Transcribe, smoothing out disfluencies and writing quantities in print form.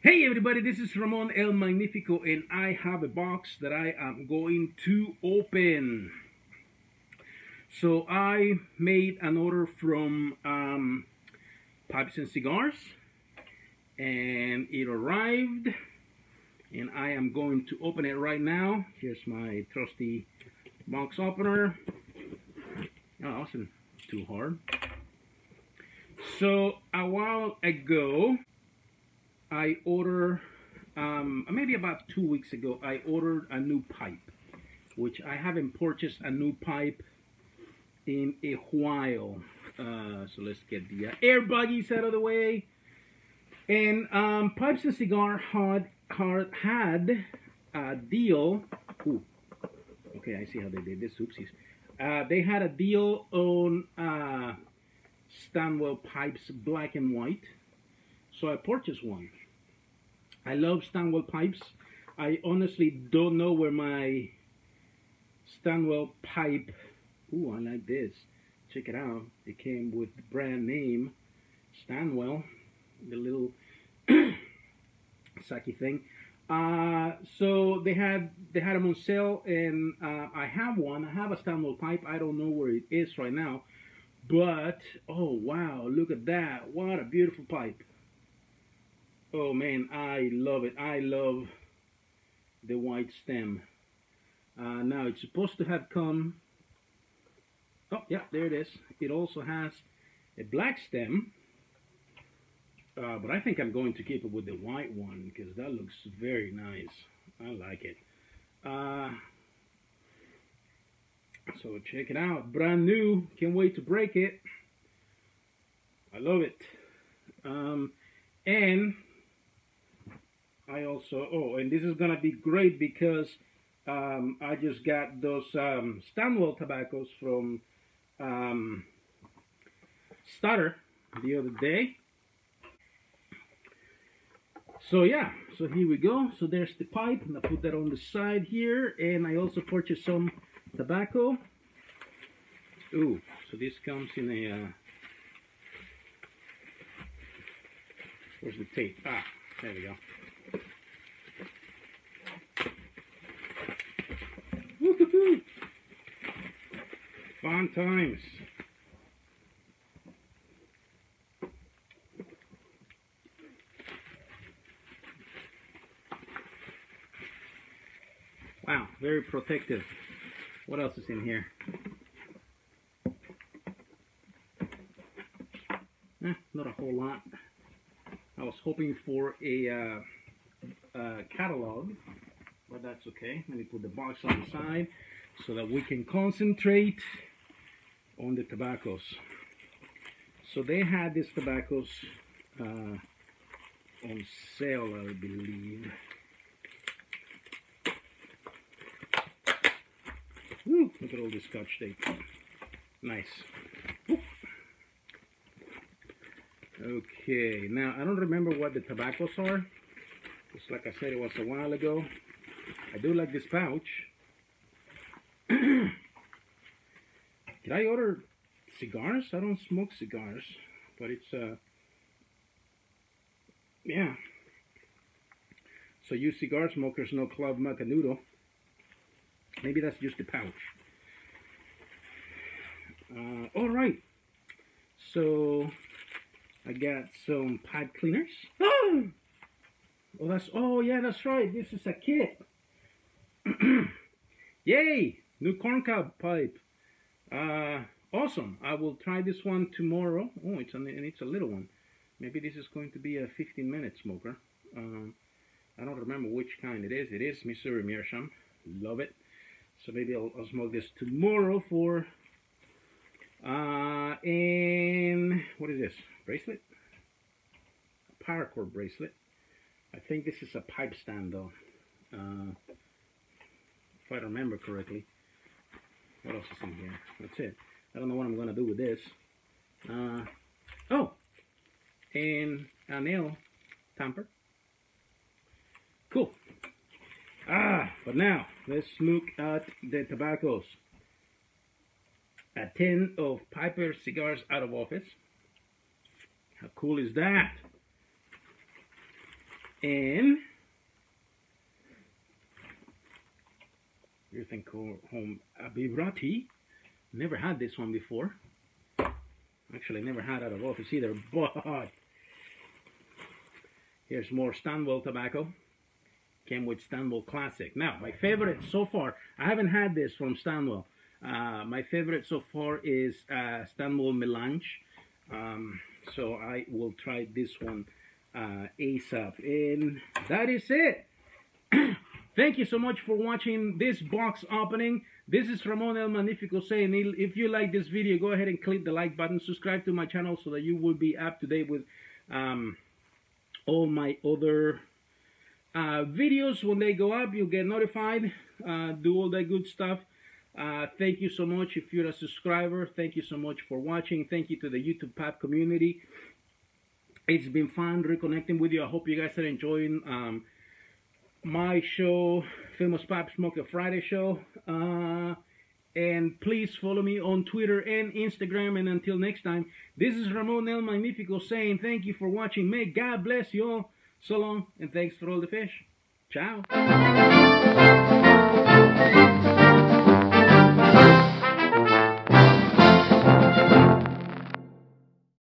Hey everybody, this is Ramon El Magnifico and I have a box that I am going to open. So I made an order from Pipes and Cigars and it arrived and I am going to open it right now. Here's my trusty box opener. Oh, that wasn't too hard. So a while ago I ordered, maybe about 2 weeks ago, I ordered a new pipe, which I haven't purchased a new pipe in a while. So let's get the air buggies out of the way. And Pipes and Cigar had a deal. Ooh, okay, I see how they did this. Oopsies. They had a deal on Stanwell pipes, black and white. So I purchased one. I love Stanwell pipes. I honestly don't know where my Stanwell pipe. Ooh, I like this. Check it out. It came with the brand name Stanwell, the little Saki thing. So they had them on sale, and I have one. I have a Stanwell pipe. I don't know where it is right now, but oh wow, look at that! What a beautiful pipe. Oh man, I love it. I love the white stem. Now it's supposed to have come. Oh yeah, there it is. It also has a black stem, but I think I'm going to keep it with the white one because that looks very nice. I like it. So check it out, brand new. Can't wait to break it. I love it. And I also, and this is gonna be great because I just got those Stanwell tobaccos from Starter the other day. So yeah, so here we go. So there's the pipe, and I put that on the side here, and I also purchased some tobacco. Ooh, so this comes in a where's the tape? Ah, there we go. Woo-hoo-hoo. Fun times. Wow, very protective. What else is in here? Not a whole lot. I was hoping for a catalog, but that's okay. Let me put the box on the side so that we can concentrate on the tobaccos. So they had these tobaccos on sale, I believe. Woo, look at all this Scotch tape. Nice. Woo. Okay, now I don't remember what the tobaccos are. Just like I said, it was a while ago. I do like this pouch. Did I order cigars? I don't smoke cigars, but it's yeah. So you cigar smokers know Club Macanudo. Maybe that's just the pouch. All right. So I got some pipe cleaners. Oh yeah, that's right. This is a kit. Yay! New corncob pipe. Awesome. I will try this one tomorrow. Oh, it's a little one. Maybe this is going to be a 15-minute smoker. I don't remember which kind it is. It is Missouri Meerschaum. Love it. So maybe I'll smoke this tomorrow for and what is this? Bracelet? A paracord bracelet. I think this is a pipe stand though. If I remember correctly. What else is in here? That's it. I don't know what I'm gonna do with this. Oh, and a nail tamper. Cool. But now let's look at the tobaccos. A tin of Piper Cigars out of office. How cool is that? And here's home Abirati. Never had this one before. Actually, never had out of office either, but here's more Stanwell tobacco. Came with Stanwell Classic. Now, my favorite so far, I haven't had this from Stanwell. My favorite so far is Stanwell Melange. So I will try this one ASAP. And that is it. Thank you so much for watching this box opening. This is Ramon El Magnifico saying, if you like this video, go ahead and click the like button. Subscribe to my channel so that you will be up to date with all my other videos. When they go up, you'll get notified. Do all that good stuff. Thank you so much. If you're a subscriber, thank you so much for watching. Thank you to the YouTube Pap community. It's been fun reconnecting with you. I hope you guys are enjoying my show, Famous Pap Smoker Friday show. And please follow me on Twitter and Instagram. And until next time, this is Ramon El Magnifico saying thank you for watching. May God bless you all. So long, and thanks for all the fish. Ciao.